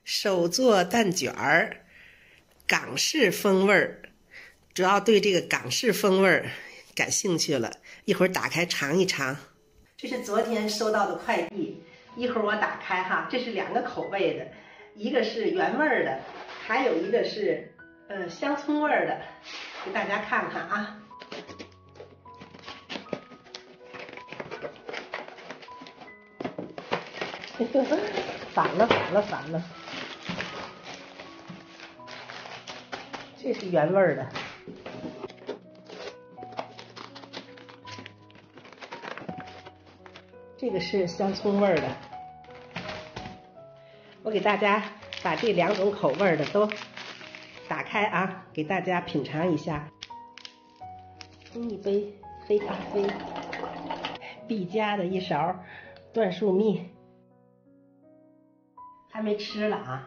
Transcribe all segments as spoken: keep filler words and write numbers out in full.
手做蛋卷儿，港式风味儿，主要对这个港式风味儿感兴趣了，一会儿打开尝一尝。这是昨天收到的快递，一会儿我打开哈，这是两个口味的，一个是原味儿的，还有一个是呃香葱味儿的，给大家看看啊。反了，反了，反了。这是原味儿的，这个是香葱味儿的。我给大家把这两种口味的都打开啊，给大家品尝一下。一杯黑咖啡，必加的一勺椴树蜜，还没吃了啊。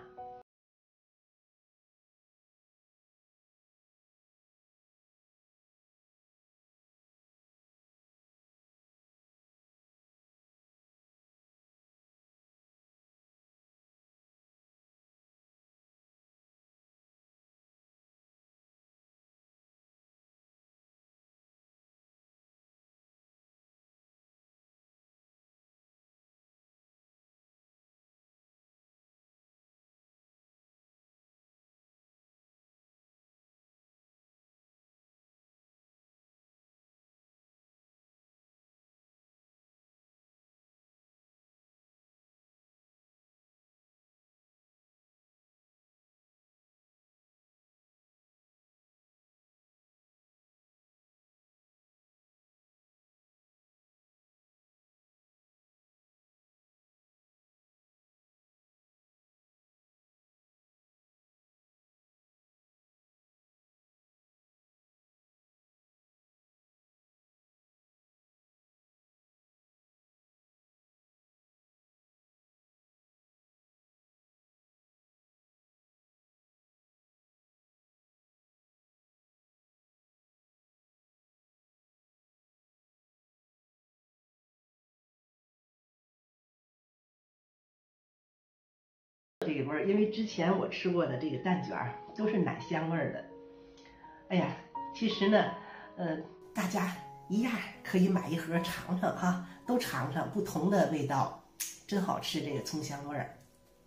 这个味儿，因为之前我吃过的这个蛋卷儿都是奶香味儿的。哎呀，其实呢，呃，大家一样可以买一盒尝尝哈，都尝尝不同的味道，真好吃这个葱香味儿。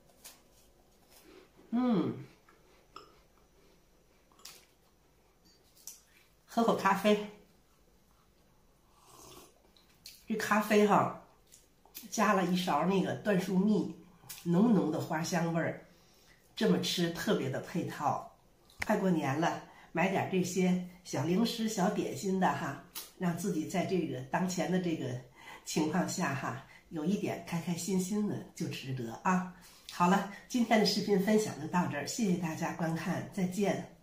嗯，喝口咖啡，这咖啡哈，加了一勺那个椴树蜜。浓浓的花香味儿，这么吃特别的配套。快过年了，买点这些小零食、小点心的哈，让自己在这个当前的这个情况下哈，有一点开开心心的就值得啊。好了，今天的视频分享就到这儿，谢谢大家观看，再见。